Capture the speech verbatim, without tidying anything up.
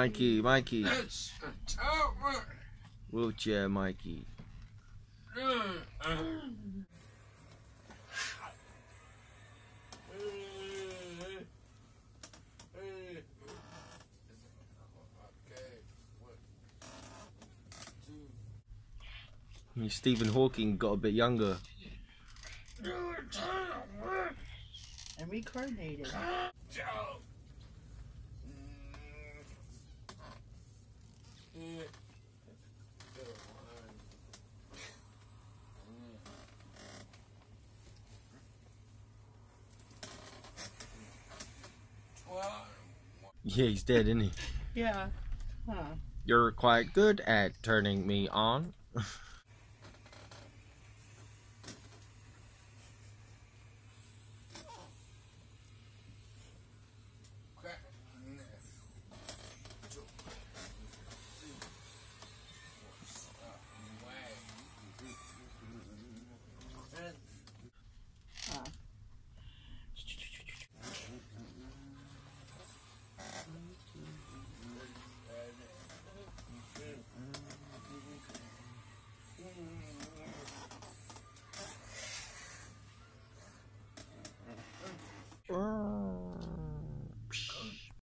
Mikey, Mikey. Wheelchair Mikey. Stephen Hawking got a bit younger. And reincarnated. Yeah, he's dead, isn't he? Yeah. Huh. You're quite good at turning me on.